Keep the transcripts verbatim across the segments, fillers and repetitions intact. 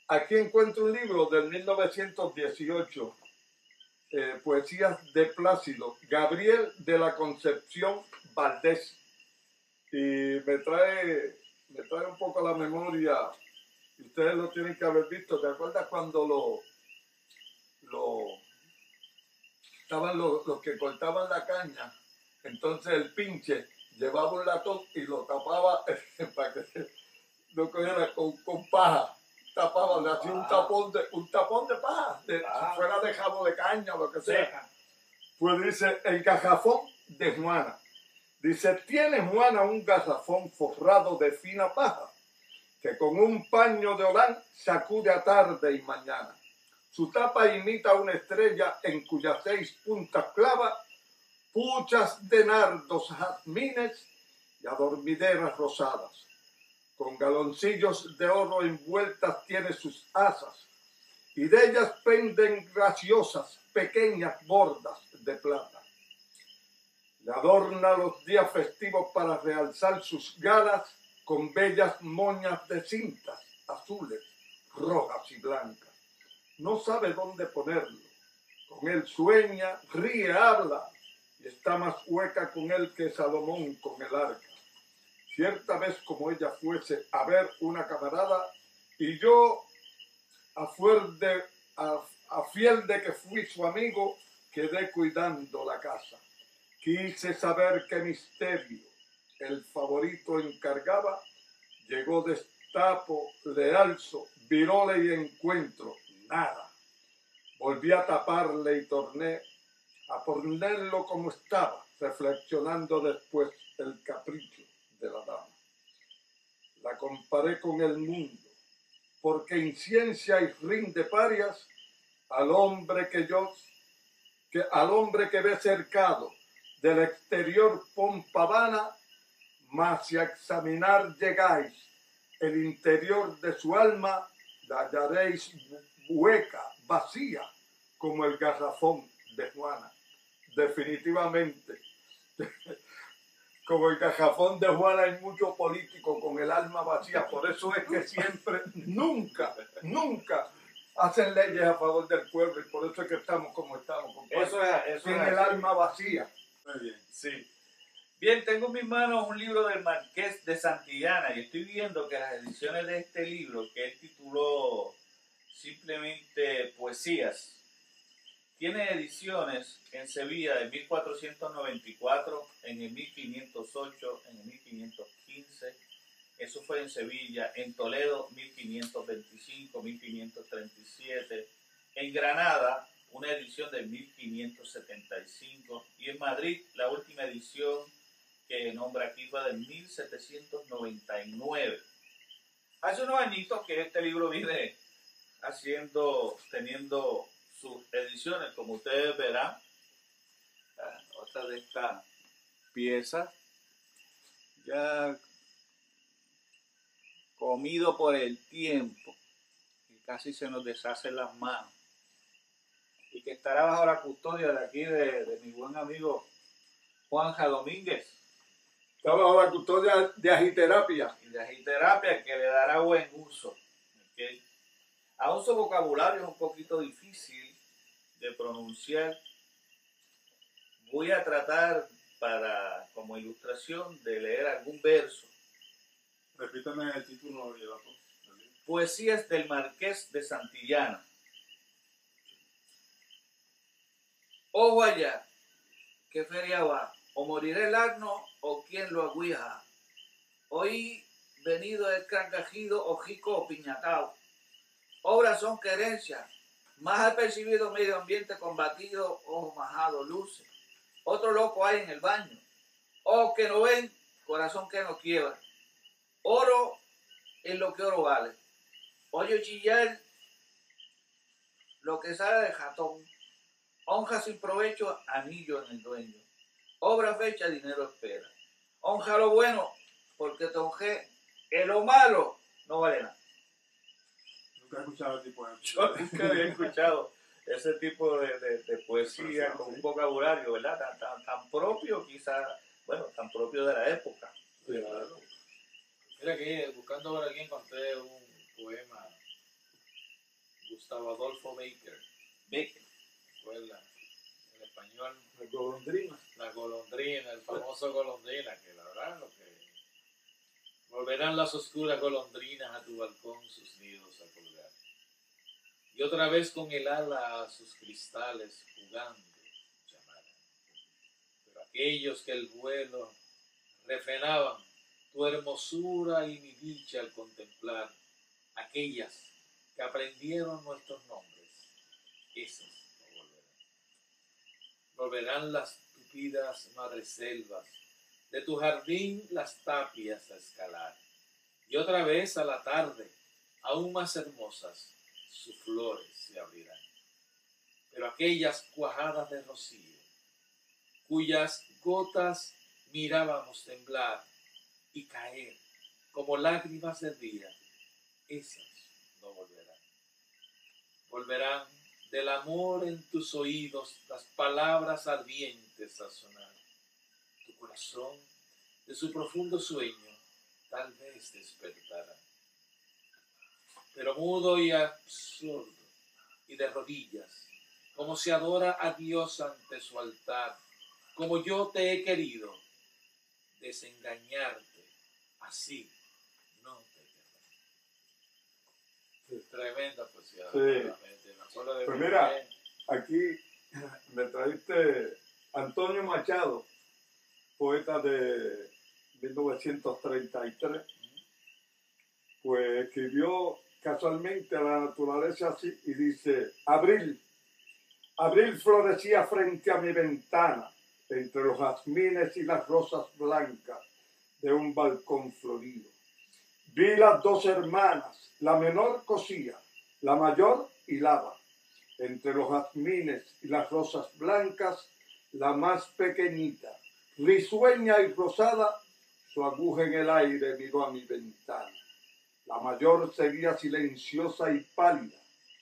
aquí encuentro un libro del mil novecientos dieciocho, eh, Poesías de Plácido, Gabriel de la Concepción Valdés. Y me trae, me trae un poco a la memoria, ustedes lo tienen que haber visto. ¿Te acuerdas cuando lo, lo estaban los, los que cortaban la caña? Entonces el pinche llevaba un latón y lo tapaba para que no cogiera con, con paja. Tapaba, le hacía un tapón de, un tapón de paja, de, si fuera de jabo de caña o lo que sea. Pues dice, el garrafón de Juana. Dice, tiene Juana un garrafón forrado de fina paja, que con un paño de holán sacude a tarde y mañana. Su tapa imita una estrella en cuyas seis puntas clava puchas de nardos, jazmines y adormideras rosadas. Con galoncillos de oro envueltas tiene sus asas, y de ellas penden graciosas pequeñas bordas de plata. Le adorna los días festivos para realzar sus galas con bellas moñas de cintas azules, rojas y blancas. No sabe dónde ponerlo. Con él sueña, ríe, habla, y está más hueca con él que Salomón con el arca. Cierta vez como ella fuese a ver una camarada, y yo, a, de, a, a fiel de que fui su amigo, quedé cuidando la casa. Quise saber qué misterio el favorito encargaba, llegó destapo, le alzo, viróle y encuentro nada. Volví a taparle y torné a ponerlo como estaba, reflexionando después el capricho de la dama. La comparé con el mundo, porque inciencia y rinde parias al hombre que yo, que, al hombre que ve cercado del exterior pompa vana, mas si a examinar llegáis el interior de su alma, la hallaréis hueca, vacía, como el garrafón de Juana. Definitivamente, como el garrafón de Juana, hay muchos políticos con el alma vacía. Por eso es que siempre, nunca, nunca hacen leyes a favor del pueblo, y por eso es que estamos como estamos. Eso es, eso Tiene es el alma vacía. Muy bien, sí. Bien, tengo en mis manos un libro del Marqués de Santillana y estoy viendo que las ediciones de este libro, que él tituló simplemente Poesías, tiene ediciones en Sevilla de mil cuatrocientos noventa y cuatro, en el mil quinientos ocho, en el mil quinientos quince, eso fue en Sevilla, en Toledo mil quinientos veinticinco, mil quinientos treinta y siete, en Granada una edición de mil quinientos setenta y cinco y en Madrid la última edición que nombra aquí fue de mil setecientos noventa y nueve. Hace unos añitos que este libro viene haciendo, teniendo sus ediciones, como ustedes verán, otra de estas piezas, ya comido por el tiempo, y casi se nos deshacen las manos, y que estará bajo la custodia de aquí de, de mi buen amigo Juanja Domínguez. Está bajo la custodia de agiterapia. Y de agiterapia que le dará buen uso. ¿Okay? Aún su vocabulario es un poquito difícil de pronunciar. Voy a tratar para, como ilustración, de leer algún verso. Repítame el título de la cosa. Poesías del Marqués de Santillana. Ojo allá, que feria va, o morirá el asno o quien lo aguija. Hoy venido el cargajido, ojico o piñatao. Obras son querencias, más al percibido medio ambiente combatido, ojo majado, luce. Otro loco hay en el baño, ojos que no ven, corazón que no quiebra. Oro es lo que oro vale. Oye chillar lo que sale del jatón. Honja sin provecho, anillo en el dueño. Obra fecha, dinero espera. Honja lo bueno, porque te honjé. En lo malo, no vale nada. Nunca he escuchado el tipo de... Yo nunca había escuchado ese tipo de, de, de poesía con un vocabulario, ¿verdad? Tan, tan, tan propio, quizás, bueno, tan propio de la época. Sí, claro. Mira que buscando por aquí encontré un poema Gustavo Adolfo Baker. Baker. Fue la, en español, La golondrina. la golondrina, el famoso golondrina, que la verdad lo que volverán las oscuras golondrinas a tu balcón sus nidos a colgar. Y otra vez con el ala a sus cristales jugando llamarán. Pero aquellos que el vuelo refrenaban tu hermosura y mi dicha al contemplar, aquellas que aprendieron nuestros nombres, esas no volverán. Volverán las tupidas madreselvas, de tu jardín las tapias a escalar, y otra vez a la tarde, aún más hermosas, sus flores se abrirán. Pero aquellas cuajadas de rocío, cuyas gotas mirábamos temblar y caer como lágrimas de día, esas no volverán. Volverán del amor en tus oídos las palabras ardientes a sonar. Tu corazón, de su profundo sueño, tal vez despertará. Pero mudo y absurdo y de rodillas, como se adora a Dios ante su altar, como yo te he querido, desengañarte, así no te querré. Tremenda poesía. Sí. Realmente. Me acuerdo de Pues mi mira, mujer. aquí me trajiste Antonio Machado, poeta de mil novecientos treinta y tres, pues escribió casualmente a la naturaleza así y dice: Abril, abril florecía frente a mi ventana, entre los jazmines y las rosas blancas de un balcón florido. Vi las dos hermanas, la menor cosía, la mayor hilaba. Entre los jazmines y las rosas blancas, la más pequeñita, risueña y rosada, su aguja en el aire miró a mi ventana. La mayor seguía silenciosa y pálida,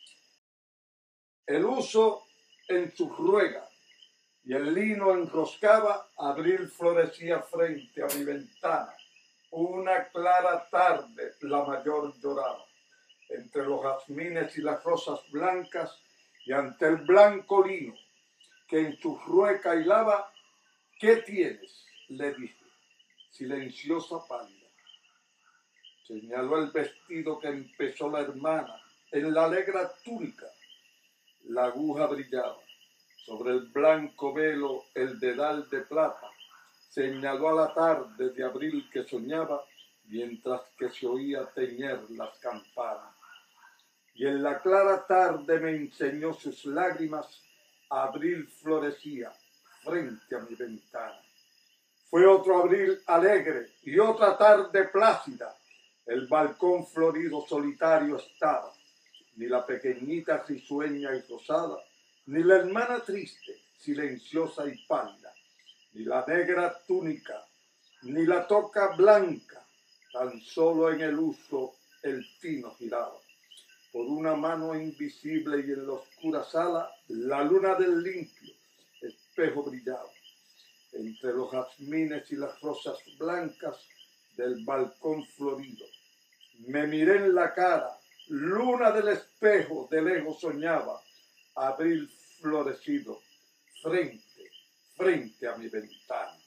el huso en su ruega y el lino enroscaba. Abril florecía frente a mi ventana. Una clara tarde la mayor lloraba, entre los jazmines y las rosas blancas, y ante el blanco lino que en su rueca hilaba. ¿Qué tienes?, le dije, silenciosa pálida. Señaló el vestido que empezó la hermana. En la alegra túnica la aguja brillaba. Sobre el blanco velo el dedal de plata. Señaló a la tarde de abril que soñaba, mientras que se oía teñer las campanas. Y en la clara tarde me enseñó sus lágrimas. Abril florecía frente a mi ventana. Fue otro abril alegre y otra tarde plácida. El balcón florido solitario estaba. Ni la pequeñita risueña y rosada, ni la hermana triste, silenciosa y pálida, ni la negra túnica, ni la toca blanca. Tan solo en el uso el fino giraba. Por una mano invisible y en la oscura sala, la luna del limpio espejo brillaba. Entre los jazmines y las rosas blancas del balcón florido, me miré en la cara, luna del espejo, de lejos soñaba. Abril florecido, frente, frente a mi ventana.